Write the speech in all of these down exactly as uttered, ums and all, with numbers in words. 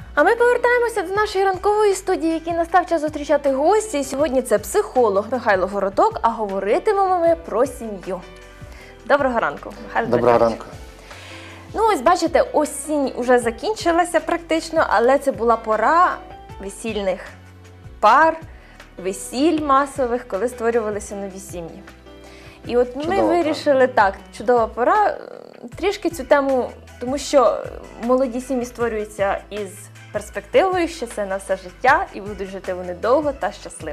А ми повертаємося до нашої ранкової студії, який настав час зустрічати гості. І сьогодні це психолог Михайло Городок, а говоритимемо ми про сім'ю. Доброго ранку, Михайло. Доброго ранку. Ну ось бачите, осінь вже закінчилася практично, але це була пора весільних пар, весіль масових, коли створювалися нові сім'ї. І от ми Чудова вирішили, так, чудова пора, трішки цю тему, тому що молоді сім'ї створюються із перспективою, що це на все життя, і будуть жити вони довго та щасливо.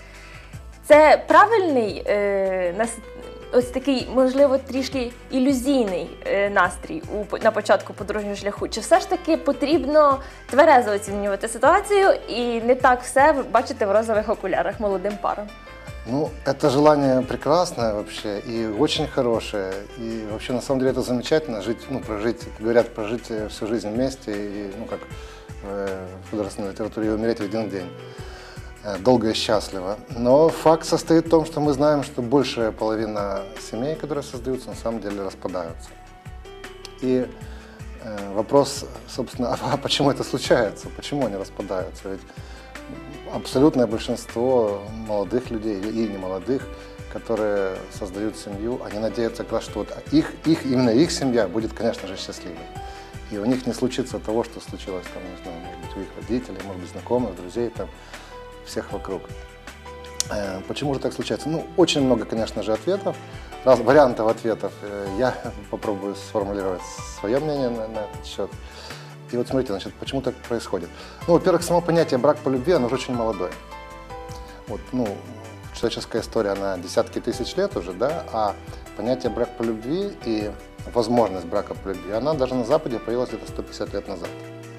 Це правильний, е, нас, ось такий, можливо, трішки ілюзійний е, настрій у, на початку подружнього шляху? Чи все ж таки потрібно тверезо оцінювати ситуацію і не так все бачити в розових окулярах молодим парам? Ну, это желание прекрасное вообще и очень хорошее. И вообще, на самом деле, это замечательно, жить, ну, прожить, как говорят, прожить всю жизнь вместе и, ну, как в художественной литературе, и умереть в один день. Долго и счастливо. Но факт состоит в том, что мы знаем, что большая половина семей, которые создаются, на самом деле распадаются. И э, вопрос, собственно, а почему это случается? Почему они распадаются? Ведь абсолютное большинство молодых людей и немолодых, которые создают семью, они надеются, как раз, что вот их, их, именно их семья будет, конечно же, счастливой. И у них не случится того, что случилось, там, не знаю, может быть, у их родителей, может быть, знакомых, друзей, там, всех вокруг. Э, почему же так случается? Ну, очень много, конечно же, ответов, раз, вариантов ответов. Э, я попробую сформулировать свое мнение на, на этот счет. И вот смотрите, значит, почему так происходит. Ну, во-первых, само понятие брак по любви, оно уже очень молодое. Вот, ну, человеческая история, она десятки тысяч лет уже, да, а понятие брак по любви и возможность брака по любви, она даже на Западе появилась где-то сто пятьдесят лет назад.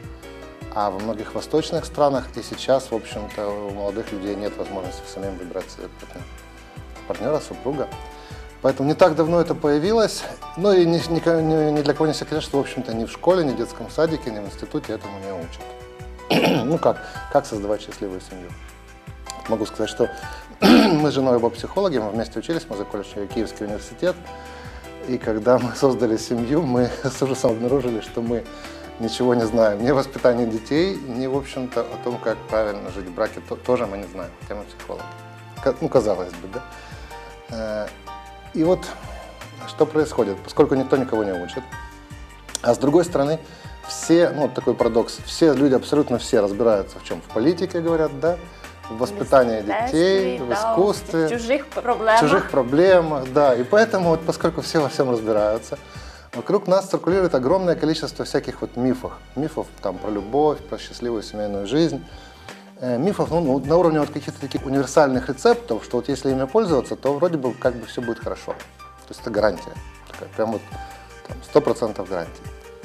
А во многих восточных странах и сейчас, в общем-то, у молодых людей нет возможности самим выбрать себе партнера, супруга. Поэтому не так давно это появилось, но и ни, ни, ни для кого не секрет, что, в общем-то, ни в школе, ни в детском садике, ни в институте этому не учат. Ну как, как создавать счастливую семью? Могу сказать, что мы с женой оба психологи, мы вместе учились, мы закончили Киевский университет, и когда мы создали семью, мы с ужасом обнаружили, что мы ничего не знаем, ни о воспитании детей, ни, в общем-то, о том, как правильно жить в браке, то, тоже мы не знаем, хотя мы психологи. Ну, казалось бы, да. И вот что происходит, поскольку никто никого не учит, а с другой стороны, все, ну, вот такой парадокс, все люди, абсолютно все разбираются в чем? В политике, говорят, да, в воспитании детей, в искусстве, в чужих проблемах. в чужих проблемах, да, и поэтому, вот, поскольку все во всем разбираются, вокруг нас циркулирует огромное количество всяких вот мифов, мифов там про любовь, про счастливую семейную жизнь, мифов, ну, на уровне вот каких-то таких универсальных рецептов, что вот если ими пользоваться, то вроде бы как бы все будет хорошо. То есть это гарантия, такая, прям вот сто процентов гарантия.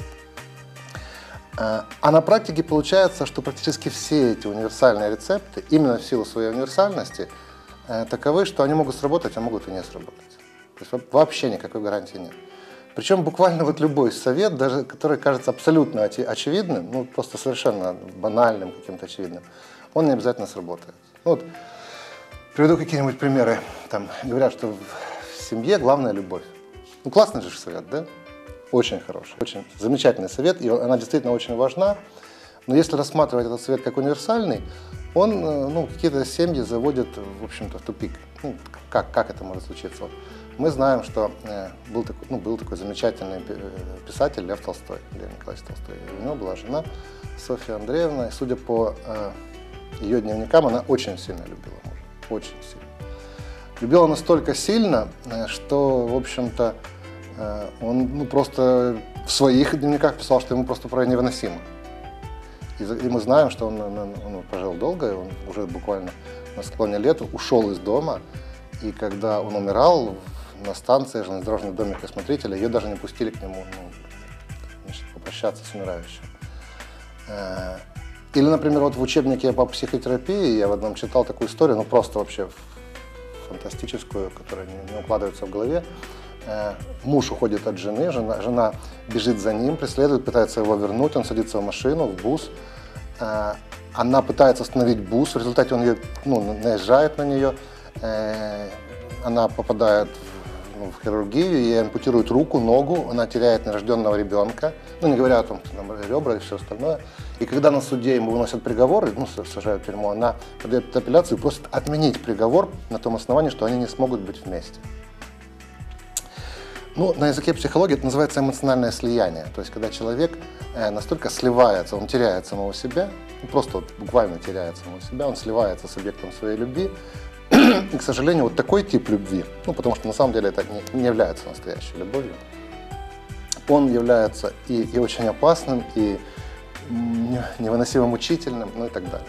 А на практике получается, что практически все эти универсальные рецепты, именно в силу своей универсальности, таковы, что они могут сработать, а могут и не сработать. То есть вообще никакой гарантии нет. Причем буквально вот любой совет, даже который кажется абсолютно очевидным, ну просто совершенно банальным, каким-то очевидным, он не обязательно сработает. Ну, вот, приведу какие-нибудь примеры. Там говорят, что в семье главная любовь. Ну, классный же совет, да? Очень хороший, очень замечательный совет, и она действительно очень важна. Но если рассматривать этот совет как универсальный, он, ну, какие-то семьи заводит, в общем-то, в тупик. Ну, как, как это может случиться? Вот. Мы знаем, что э, был, такой, ну, был такой замечательный писатель Лев Толстой, Лев Николаевич Толстой. И у него была жена Софья Андреевна, и судя по э, ее дневникам, она очень сильно любила мужа, очень сильно. Любила настолько сильно, что, в общем-то, он, ну, просто в своих дневниках писал, что ему просто порой невыносимо. И, и мы знаем, что он, он, он прожил долго, и он уже буквально на склоне лет ушел из дома, и когда он умирал на станции железнодорожный домик и смотрителя, ее даже не пустили к нему, ну, значит, попрощаться с умирающим. Или, например, вот в учебнике по психотерапии я в одном читал такую историю, ну просто вообще фантастическую, которая не, не укладывается в голове. Э, муж уходит от жены, жена, жена бежит за ним, преследует, пытается его вернуть, он садится в машину, в бус. Э, она пытается остановить бус, в результате он ее, ну, наезжает на нее, э, она попадает в, в хирургию, ей ампутируют руку, ногу, она теряет нерожденного ребенка, ну не говоря о том, что там ребра и все остальное. И когда на суде ему выносят приговор, ну, сажают в тюрьму, она подает апелляцию и просит отменить приговор на том основании, что они не смогут быть вместе. Ну, на языке психологии это называется эмоциональное слияние. То есть, когда человек э, настолько сливается, он теряет самого себя, ну, просто вот буквально теряет самого себя, он сливается с объектом своей любви. И, к сожалению, вот такой тип любви, ну, потому что на самом деле это не, не является настоящей любовью, он является и, и очень опасным, и невыносимо мучительным, ну и так далее.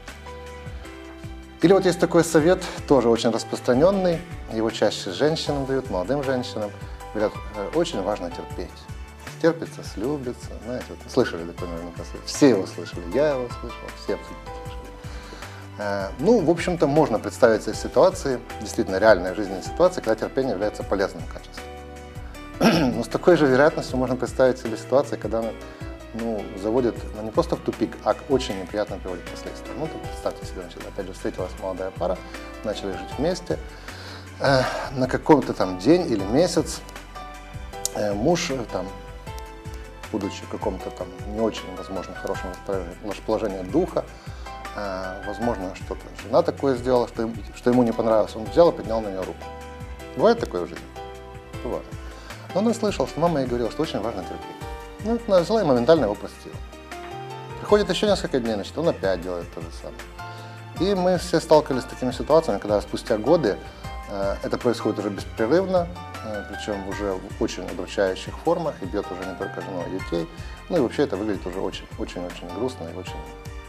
Или вот есть такой совет, тоже очень распространенный, его чаще женщинам дают, молодым женщинам. Говорят, очень важно терпеть. Терпится, слюбится. Знаете, вот, слышали такое наверняка? Все его слышали, я его слышал, все абсолютно слышали. Ну, в общем-то, можно представить себе ситуации, действительно реальные жизненные ситуации, когда терпение является полезным качеством. Но с такой же вероятностью можно представить себе ситуации, когда ну, заводит ну, не просто в тупик, а к очень неприятным приводит последствия. Ну, тут представьте себе, значит, опять же, встретилась молодая пара, начали жить вместе. Э, на каком-то там день или месяц э, муж, там, будучи в каком-то там не очень, возможно, хорошем расположении духа, э, возможно, что-то жена такое сделала, что, им, что ему не понравилось, он взял и поднял на нее руку. Бывает такое в жизни? Бывает. Но он слышал, что мама ей говорила, что очень важно терпеть. Ну, она взяла и моментально его простила. Приходит еще несколько дней, значит, он опять делает то же самое. И мы все сталкивались с такими ситуациями, когда спустя годы э, это происходит уже беспрерывно, э, причем уже в очень удручающих формах, и бьет уже не только жену, а и детей. Ну и вообще это выглядит уже очень-очень-очень грустно и очень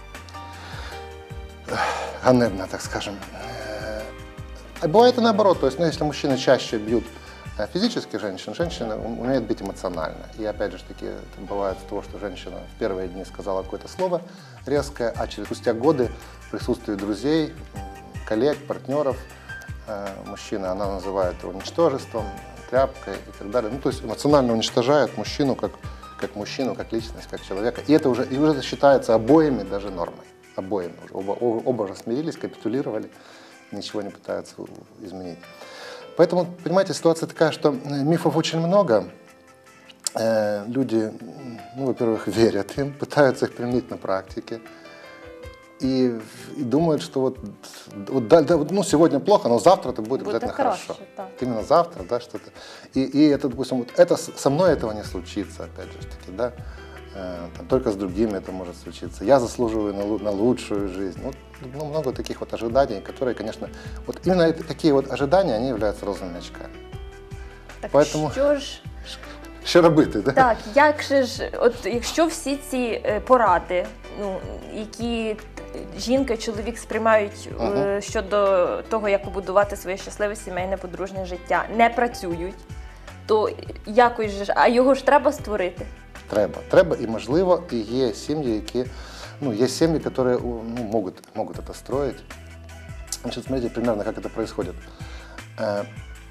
э, ганебно, так скажем. А бывает и наоборот, то есть, ну, если мужчины чаще бьют физически женщин, женщина умеет быть эмоционально. И опять же таки это бывает с того, что женщина в первые дни сказала какое-то слово резкое, а через спустя годы в присутствии друзей, коллег, партнеров, э, мужчина, она называет его ничтожеством, тряпкой и так далее. Ну, то есть эмоционально уничтожает мужчину как, как мужчину, как личность, как человека. И это уже, и уже считается обоими даже нормой. Обоими уже. Оба, оба, оба уже смирились, капитулировали, ничего не пытаются изменить. Поэтому, понимаете, ситуация такая, что мифов очень много. Э, люди, ну, во-первых, верят им, пытаются их применить на практике. И, и думают, что вот, вот, да, да, ну, сегодня плохо, но завтра это будет, будет обязательно хорошо. хорошо. Да. Именно завтра, да, что-то. И, и это, допустим, вот это, со мной этого не случится, опять же таки, да. Э, там, только с другими это может случиться. Я заслуживаю на, на лучшую жизнь. Вот, ну, много таких вот ожиданий, которые, конечно, вот именно это, такие вот ожидания, они являются розовыми очками. Так Поэтому... що ж... Що робити, да? Так, як же ж, от якщо всі ці поради, ну, які жінка і чоловік сприймають uh-huh. щодо того, як побудувати своє щасливе сімейне подружнє життя, не працюють, то якось же, а його ж треба створити? Треба. Треба і можливо, і є сім'ї, які, ну, есть семьи, которые ну, могут, могут это строить. Значит, смотрите примерно, как это происходит. Э,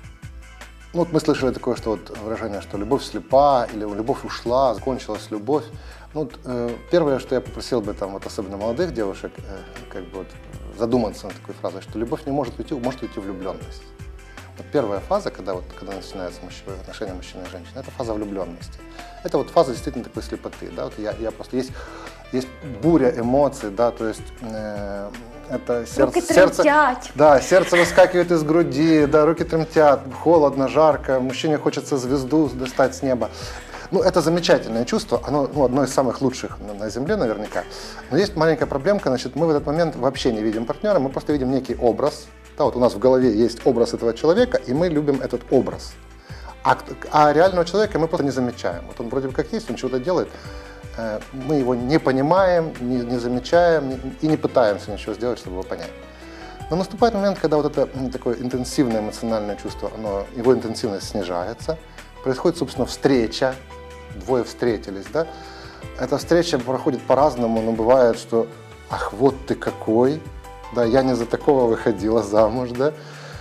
ну, вот мы слышали такое, что вот выражение, что любовь слепа, или любовь ушла, закончилась любовь. Ну, вот, э, первое, что я попросил бы, там, вот, особенно молодых девушек, э, как бы вот, задуматься над такой фразой, что любовь не может уйти, может уйти влюбленность. Вот первая фаза, когда, вот, когда начинается мужчина, отношения мужчины и женщины, это фаза влюбленности. Это вот фаза действительно такой слепоты. Да? Вот я, я просто, есть, есть буря эмоций, да, то есть э, это сердце, сердце, да, сердце выскакивает из груди, да, руки трямтят, холодно, жарко, мужчине хочется звезду достать с неба. Ну, это замечательное чувство, оно ну, одно из самых лучших на, на Земле наверняка. Но есть маленькая проблемка, значит, мы в этот момент вообще не видим партнера, мы просто видим некий образ. Да, вот у нас в голове есть образ этого человека, и мы любим этот образ. А, а реального человека мы просто не замечаем. Вот он вроде бы как есть, он что-то делает, э, мы его не понимаем, не, не замечаем не, и не пытаемся ничего сделать, чтобы его понять. Но наступает момент, когда вот это такое интенсивное эмоциональное чувство, оно, его интенсивность снижается, происходит, собственно, встреча, двое встретились, да. Эта встреча проходит по-разному, но бывает, что «ах, вот ты какой!» Да, я не за такого выходила замуж, да.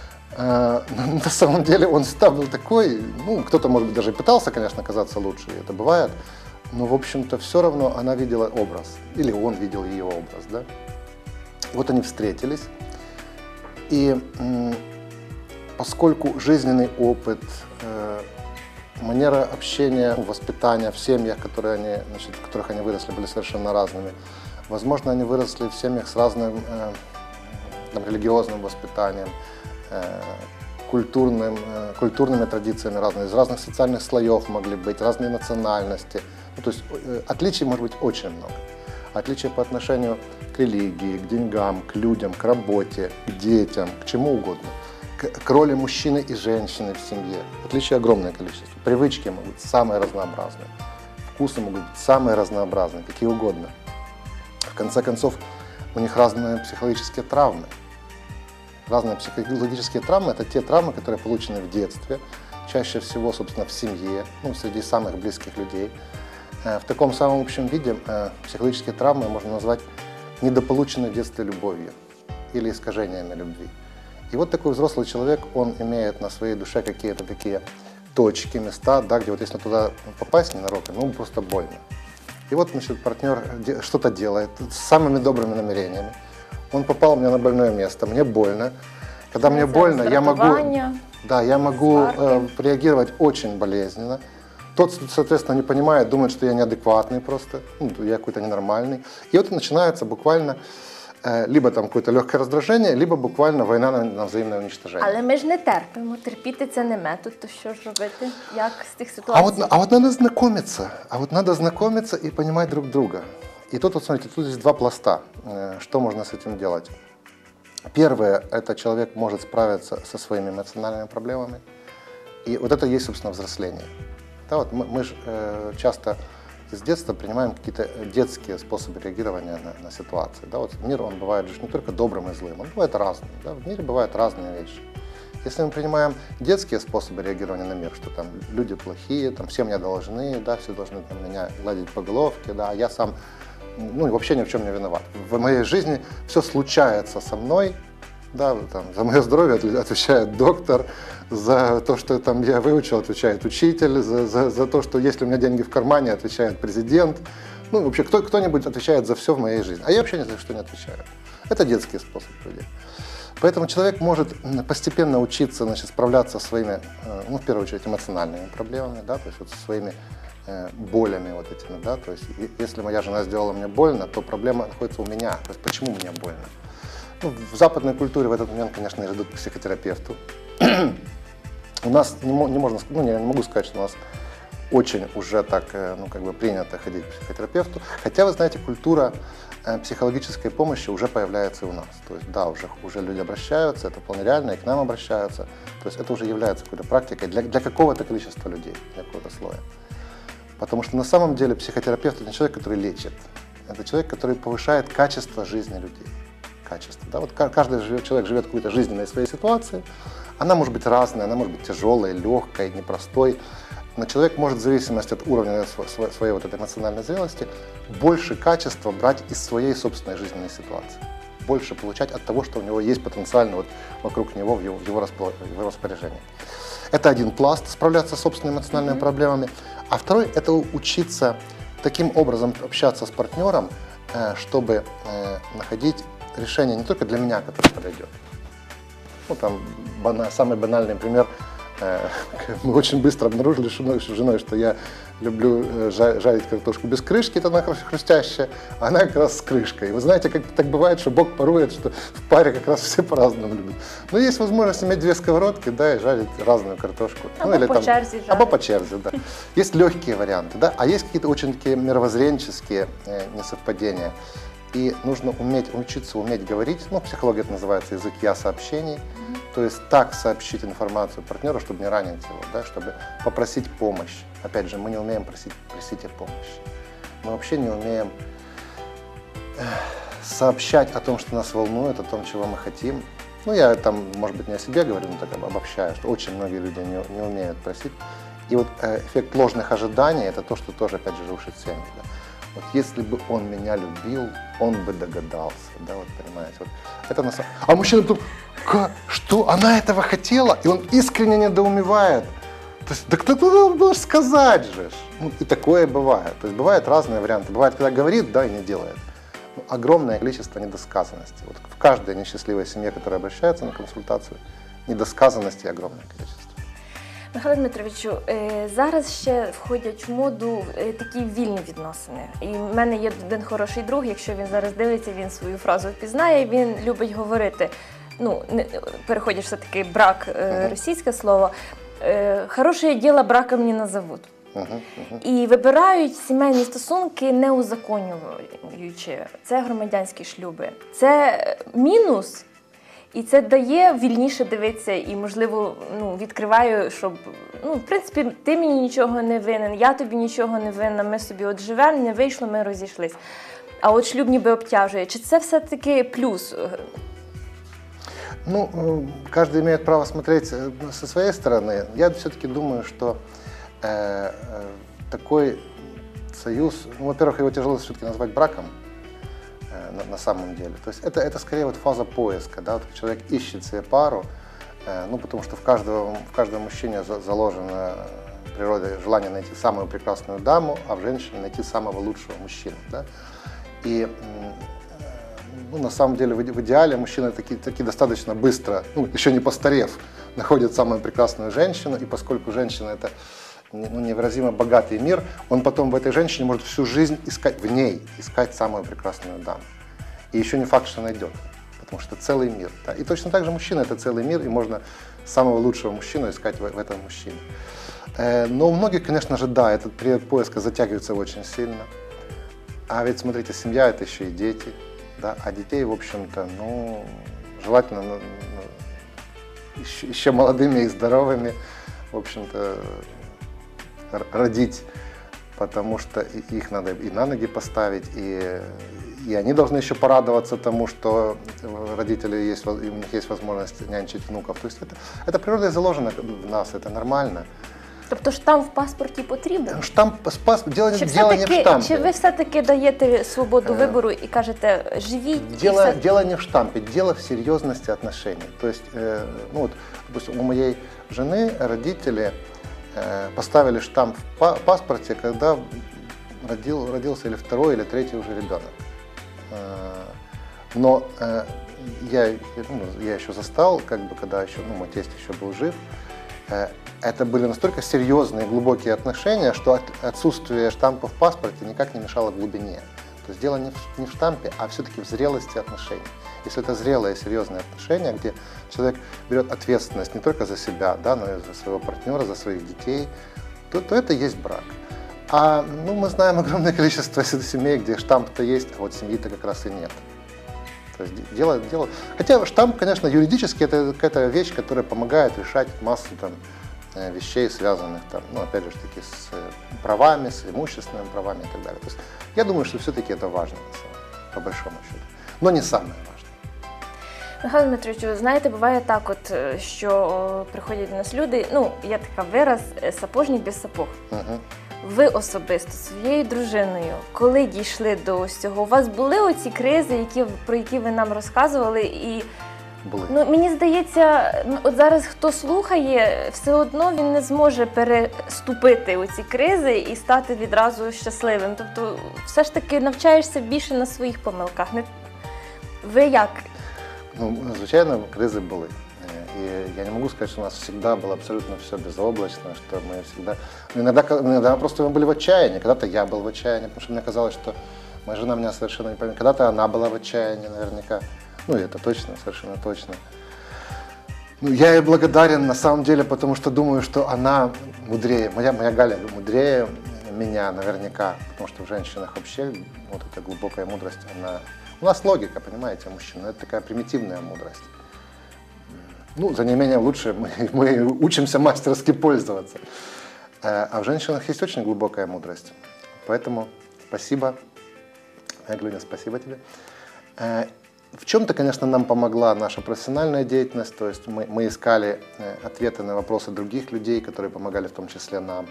А, на самом деле он всегда был такой, ну, кто-то, может быть, даже и пытался, конечно, казаться лучше, и это бывает, но, в общем-то, все равно она видела образ, или он видел ее образ, да. Вот они встретились, и поскольку жизненный опыт, э, манера общения, воспитания в семьях, которые они, значит, в которых они выросли, были совершенно разными. Возможно, они выросли в семьях с разным э, там, религиозным воспитанием, э, культурным, э, культурными традициями разными, из разных социальных слоев могли быть, разные национальности. Ну, то есть э, отличий может быть очень много. Отличия по отношению к религии, к деньгам, к людям, к работе, к детям, к чему угодно. К, к роли мужчины и женщины в семье. Отличий огромное количество. Привычки могут быть самые разнообразные. Вкусы могут быть самые разнообразные, какие угодно. В конце концов, у них разные психологические травмы. Разные психологические травмы – это те травмы, которые получены в детстве, чаще всего, собственно, в семье, ну, среди самых близких людей. В таком самом общем виде психологические травмы можно назвать недополученной в детстве любовью или искажениями любви. И вот такой взрослый человек, он имеет на своей душе какие-то такие точки, места, да, где вот если туда попасть ненароком, ну, просто больно. И вот, значит, партнер что-то делает с самыми добрыми намерениями. Он попал у меня на больное место, мне больно. Когда мне больно, я могу, да, я могу э, реагировать очень болезненно. Тот, соответственно, не понимает, думает, что я неадекватный просто, ну, я какой-то ненормальный. И вот начинается буквально э, либо там какое-то легкое раздражение, либо буквально война на, на взаимное уничтожение. Але ми ж не терпимо, терпіти це не метод, то що ж робити? Як з тих ситуацій? А вот, а вот надо знакомиться, а вот надо знакомиться и понимать друг друга. И тут, вот смотрите, тут есть два пласта, что можно с этим делать. Первое, это человек может справиться со своими эмоциональными проблемами. И вот это и есть, собственно, взросление. Да, вот мы, мы же э, часто с детства принимаем какие-то детские способы реагирования на, на ситуации. Да, вот мир, он бывает же не только добрым и злым, он бывает разным. Да, в мире бывают разные вещи. Если мы принимаем детские способы реагирования на мир, что там люди плохие, там все мне должны, да, все должны там, меня гладить по головке, да, а я сам ну, вообще ни в чем не виноват. В моей жизни все случается со мной, да, там, за мое здоровье отвечает доктор, за то, что там, я выучил, отвечает учитель, за, за, за то, что если у меня деньги в кармане, отвечает президент. Ну, вообще, кто, кто-нибудь отвечает за все в моей жизни. А я вообще ни за что не отвечаю. Это детский способ поведения. Поэтому человек может постепенно учиться, значит, справляться со своими, ну, в первую очередь, эмоциональными проблемами, да, то есть вот со своими э, болями вот этими, да, то есть если моя жена сделала мне больно, то проблема находится у меня, то есть почему мне больно. Ну, в западной культуре в этот момент, конечно, идут к психотерапевту. У нас не, не можно, ну, я не могу сказать, что у нас очень уже так, ну, как бы принято ходить к психотерапевту, хотя, вы знаете, культура психологической помощи уже появляется и у нас. То есть, да, уже, уже люди обращаются, это вполне реально, и к нам обращаются. То есть это уже является какой-то практикой для, для какого-то количества людей, для какого-то слоя. Потому что на самом деле психотерапевт – это не человек, который лечит, это человек, который повышает качество жизни людей. Качество, да? Вот каждый живет, человек живет в какой-то жизненной своей ситуации, она может быть разная, она может быть тяжелой, легкой, непростой. Но человек может в зависимости от уровня своей, своей вот этой эмоциональной зрелости больше качества брать из своей собственной жизненной ситуации. Больше получать от того, что у него есть потенциально вот вокруг него, в его, в его, в его распоряжении. Это один пласт, справляться с собственными эмоциональными mm-hmm. проблемами. А второй – это учиться таким образом общаться с партнером, чтобы находить решение не только для меня, которое подойдет. Ну, там бана, самый банальный пример. Мы очень быстро обнаружили с женой, что я люблю жарить картошку без крышки, это она хрустящая, а она как раз с крышкой. И вы знаете, как так бывает, что Бог порует, что в паре как раз все по-разному любят. Но есть возможность иметь две сковородки, да, и жарить разную картошку. Або ну, или по там, черзи жарить. Або по черзи, да. Есть легкие варианты, да, а есть какие-то очень такие мировоззренческие э, несовпадения. И нужно уметь, учиться уметь говорить, ну, психология это называется язык я-сообщений, mm-hmm. то есть так сообщить информацию партнеру, чтобы не ранить его, да, чтобы попросить помощь. Опять же, мы не умеем просить, просить о помощи. Мы вообще не умеем сообщать о том, что нас волнует, о том, чего мы хотим. Ну, я там, может быть, не о себе говорю, но так обобщаю, что очень многие люди не, не умеют просить. И вот эффект ложных ожиданий – это то, что тоже, опять же, рушит семьи. Да. Вот если бы он меня любил, он бы догадался, да, вот понимаете. Вот. Это на самом... А мужчина тут, что, она этого хотела? И он искренне недоумевает. То есть, да кто ты должен сказать же? Ну, и такое бывает. То есть бывают разные варианты. Бывает, когда говорит, да, и не делает. Ну, огромное количество недосказанности. Вот в каждой несчастливой семье, которая обращается на консультацию, недосказанностей огромное количество. Михайло Дмитровичу, е, зараз ще входять в моду е, такі вільні відносини. І в мене є один хороший друг, якщо він зараз дивиться, він свою фразу впізнає, він любить говорити, ну, не, переходять все-таки брак, е, російське слово, е, «хороше діло браком не назовуть». Угу, угу. І вибирають сімейні стосунки не узаконюючи. Це громадянські шлюби. Це мінус, і це дає вільніше дивитися і, можливо, ну, відкриваю, щоб, ну, в принципі, ти мені нічого не винен, я тобі нічого не винна, ми собі от живемо, не вийшло, ми розійшлись. А от шлюб ніби обтяжує. Чи це все-таки плюс? Ну, каждый имеет право смотреть со своей стороны. Я все-таки думаю, что э, э, такой союз, ну, во-первых, его тяжело все-таки назвать браком э, на, на самом деле. То есть это, это скорее вот фаза поиска, да, вот человек ищет себе пару, э, ну, потому что в каждого, в каждом мужчине за, заложено природой желание найти самую прекрасную даму, а в женщине найти самого лучшего мужчину, да. И ну, на самом деле, в идеале мужчины таки, таки достаточно быстро, ну, еще не постарев, находит самую прекрасную женщину, и поскольку женщина – это, ну, невыразимо богатый мир, он потом в этой женщине может всю жизнь искать, в ней искать самую прекрасную даму. И еще не факт, что найдет, потому что это целый мир. Да? И точно так же мужчина – это целый мир, и можно самого лучшего мужчину искать в, в этом мужчине. Э, но у многих, конечно же, да, этот период поиска затягивается очень сильно. А ведь, смотрите, семья – это еще и дети. Да, а детей, в общем-то, ну, желательно ну, еще, еще молодыми и здоровыми, в общем-то, родить, потому что их надо и на ноги поставить, и, и они должны еще порадоваться тому, что родители есть, у них есть возможность нянчить внуков. То есть это, это природой заложено в нас, это нормально. Тобто штамп в паспорті потрібен? Штамп, паспорт, дело, Чи, дело не в штампе. Чи ви все-таки даєте свободу вибору і кажете, живіть? Дело, і все... дело не в штампе, дело в серьезности отношений. То есть, э, ну вот, допустим, у моей жены родители э, поставили штамп в па- паспорте, когда родил, родился или второй, или третий уже ребенок. Э, но э, я, ну, я еще застал, как бы, когда еще, ну, мой тесть еще был жив. Это были настолько серьезные, глубокие отношения, что отсутствие штампа в паспорте никак не мешало глубине. То есть дело не в, не в штампе, а все-таки в зрелости отношений. Если это зрелые, серьезные отношения, где человек берет ответственность не только за себя, да, но и за своего партнера, за своих детей, то, то это есть брак. А ну, мы знаем огромное количество семей, где штамп-то есть, а вот семьи-то как раз и нет. То есть дело, дело... Хотя штамп, конечно, юридически это какая-то вещь, которая помогает решать массу там, вещей, связанных, там, ну, опять же, таки, с правами, с имущественными правами и так далее. То есть я думаю, что все-таки это важно, по большому счету. Но не самое важное. Михайло Дмитровичу, знаєте, буває так, от, що приходять до нас люди, ну, є така вираз «сапожник без сапог». Угу. Ви особисто своєю дружиною, коли дійшли до ось цього, у вас були оці кризи, які, про які ви нам розказували, і були. Ну, мені здається, от зараз хто слухає, все одно він не зможе переступити оці кризи і стати відразу щасливим. Тобто все ж таки навчаєшся більше на своїх помилках. Не... Ви як? Ну, звичайно, кризи були. И я не могу сказать, что у нас всегда было абсолютно все безоблачно, что мы всегда... Иногда, иногда просто мы были в отчаянии, когда-то я был в отчаянии, потому что мне казалось, что моя жена меня совершенно не поймет. Когда-то она была в отчаянии наверняка, ну и это точно, совершенно точно. Ну, я ей благодарен на самом деле, потому что думаю, что она мудрее, моя, моя Галя мудрее меня наверняка, потому что в женщинах вообще вот эта глубокая мудрость, она... У нас логика, понимаете, мужчин, это такая примитивная мудрость. Ну, за неимением лучше мы, мы учимся мастерски пользоваться. А в женщинах есть очень глубокая мудрость. Поэтому спасибо, Галина, спасибо тебе. В чем-то, конечно, нам помогла наша профессиональная деятельность, то есть мы, мы искали ответы на вопросы других людей, которые помогали в том числе нам.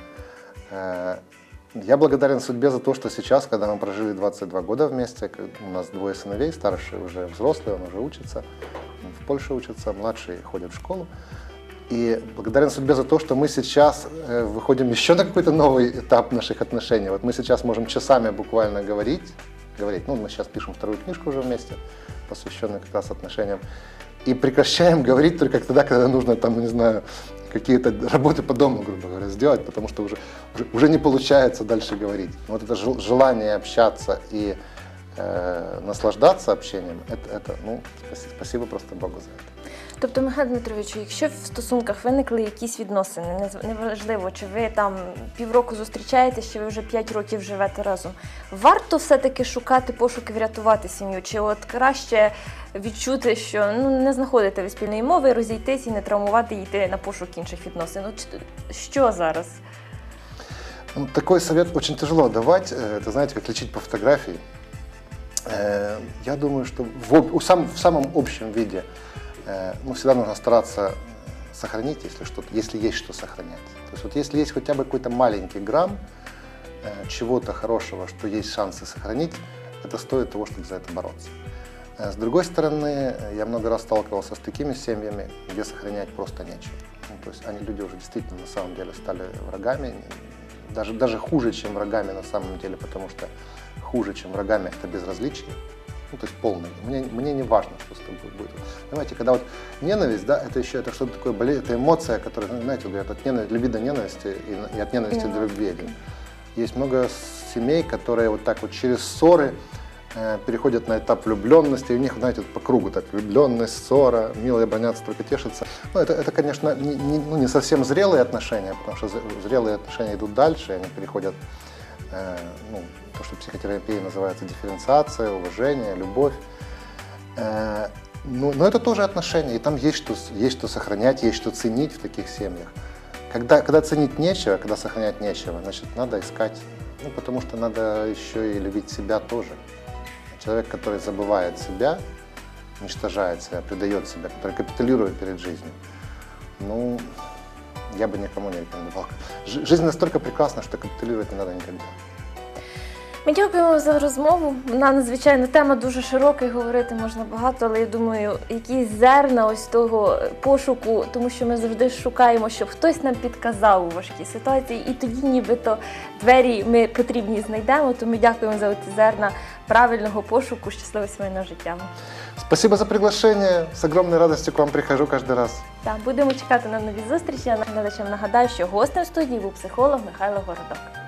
Я благодарен судьбе за то, что сейчас, когда мы прожили двадцать два года вместе, у нас двое сыновей, старший уже взрослый, он уже учится, в Польше учится, младший ходит в школу. И благодарен судьбе за то, что мы сейчас выходим еще на какой-то новый этап наших отношений. Вот мы сейчас можем часами буквально говорить, говорить. Ну, мы сейчас пишем вторую книжку уже вместе, посвященную как раз отношениям. и прекращаем говорить только тогда, когда нужно, там, не знаю, какие-то работы по дому, грубо говоря, сделать, потому что уже, уже, уже не получается дальше говорить. Вот это жел- желание общаться и э, наслаждаться общением, это, это ну, спасибо, спасибо просто Богу за это. Тобто, Михайло Дмитровичу, якщо в стосунках виникли якісь відносини, нез- неважливо, чи ви там півроку зустрічаєтесь, чи ви вже п'ять років живете разом, варто все-таки шукати пошуки врятувати сім'ю? Чи от краще відчути, що ну, не знаходите ви спільної мови, розійтись і не травмувати, і йти на пошук інших відносин? Ну, чи- що зараз? Ну, такой совет очень тяжело давать, э, это, знаете, как лечить по фотографии. Э, Я думаю, что в, об- у сам- в самом общем виде э, ну, всегда нужно стараться сохранить, если, что-то, если есть что сохранять. То есть вот если есть хотя бы какой-то маленький грамм э, чего-то хорошего, что есть шансы сохранить, это стоит того, чтобы за это бороться. Э, С другой стороны, э, я много раз сталкивался с такими семьями, где сохранять просто нечего. Ну, то есть они, люди уже действительно на самом деле стали врагами, даже, даже хуже, чем врагами на самом деле, потому что хуже, чем врагами, это безразличие. Ну, то есть полное. Мне, мне не важно, что с тобой будет. Понимаете, когда вот ненависть, да, это еще это что-то такое, боле- это эмоция, которая, ну, знаете, говорят, от ненависти, любви до ненависти и, и от ненависти Да. до любви. Есть много семей, которые вот так вот через ссоры э, переходят на этап влюбленности, и у них, знаете, вот по кругу так влюбленность, ссора, милые бронятся, только тешатся. Ну, это, это конечно, не, не, ну, не совсем зрелые отношения, потому что зр- зрелые отношения идут дальше, и они переходят, э, ну, то, что в психотерапии называется дифференциация, уважение, любовь. Э, ну, но это тоже отношения, и там есть что, с- есть что сохранять, есть что ценить в таких семьях. Когда, когда ценить нечего, когда сохранять нечего, значит, надо искать, ну, потому что надо еще и любить себя тоже. Человек, который забывает себя, уничтожает себя, предает себя, который капитулирует перед жизнью, ну, я бы никому не рекомендовал. Жи- Жизнь настолько прекрасна, что капитулировать не надо никогда. Ми дякуємо за розмову. Вона надзвичайно тема дуже широка, і говорити можна багато, але я думаю, якісь зерна ось того пошуку, тому що ми завжди шукаємо, щоб хтось нам підказав у важкій ситуації, і тоді нібито двері ми потрібні знайдемо. Тому дякуємо за ці зерна правильного пошуку щасливого сімейного життя. Спасибо за приглашение. С огромной радостью к вам прихожу каждый раз. Так, будемо чекати на нові зустрічі. А глядачам нагадаю, що гостем студії був психолог Михайло Городок.